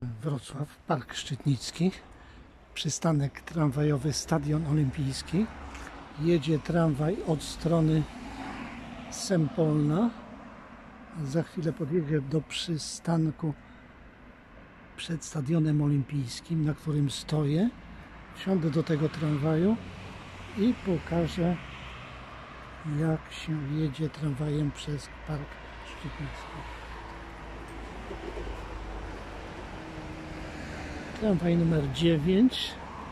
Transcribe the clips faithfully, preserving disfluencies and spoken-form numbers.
Wrocław, Park Szczytnicki, przystanek tramwajowy Stadion Olimpijski. Jedzie tramwaj od strony Sempolna. Za chwilę podjedzie do przystanku przed Stadionem Olimpijskim, na którym stoję. Wsiądę do tego tramwaju i pokażę, jak się jedzie tramwajem przez Park Szczytnicki. Tramwaj numer dziewięć.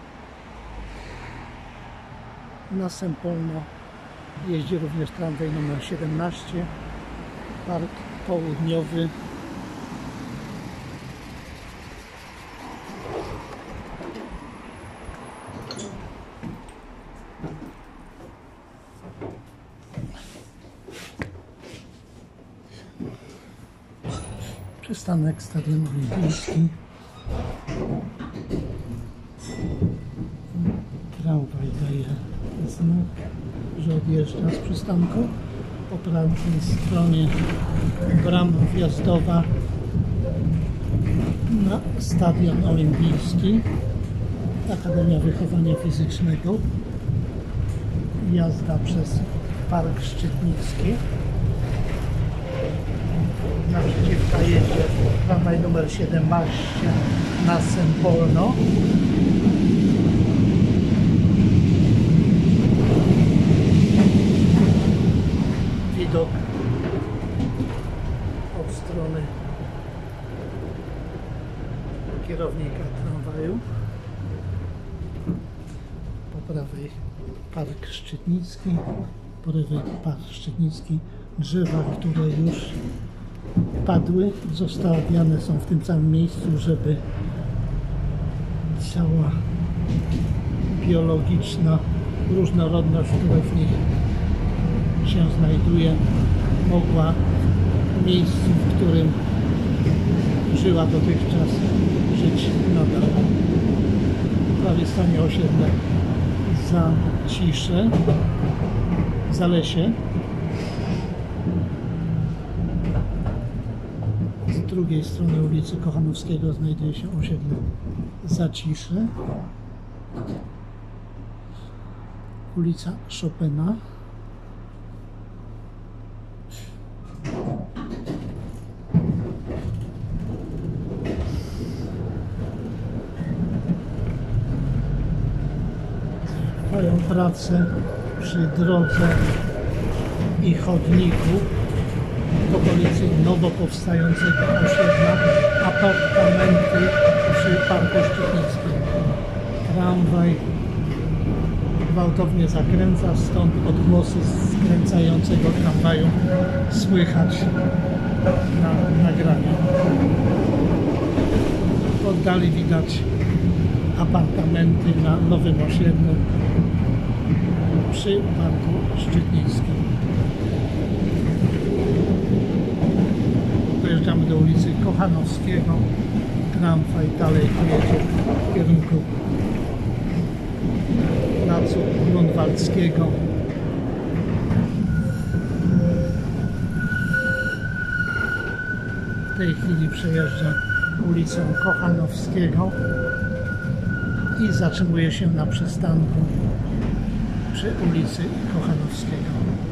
Na Sempolno jeździ również tramwaj numer siedemnaście. Park Południowy. Przystanek Stadion Olimpijski. Tramwaj daje znak, że odjeżdża z przystanku. Po prawej stronie brama wjazdowa na Stadion Olimpijski, Akademia Wychowania Fizycznego. Jazda przez Park Szczytnicki. Naprzeciwka jedzie tramwaj numer siedemnaście na Sempolno. Widok od strony kierownika tramwaju. Po prawej Park Szczytnicki, po lewej Park Szczytnicki. Drzewa, które już padły, zostawiane są w tym samym miejscu, żeby cała biologiczna różnorodność, która w nich się znajduje, mogła w miejscu, w którym żyła dotychczas, żyć nadal. W prawej stronie osiedle Zacisze, Zalesie. Z drugiej strony ulicy Kochanowskiego znajduje się osiedle Zacisze. Ulica Chopina. Trwają prace przy drodze i chodniku w okolicy nowo powstającego osiedla apartamenty przy Parku Szczytnickim. Tramwaj gwałtownie zakręca, stąd odgłosy skręcającego tramwaju słychać na nagraniu. W oddali widać apartamenty na nowym osiedlu przy Parku Szczytnickim. Dojeżdżamy do ulicy Kochanowskiego. Tramwaj dalej jedzie w kierunku placu Grunwaldzkiego. W tej chwili przejeżdża ulicą Kochanowskiego i zatrzymuje się na przystanku przy ulicy Kochanowskiego.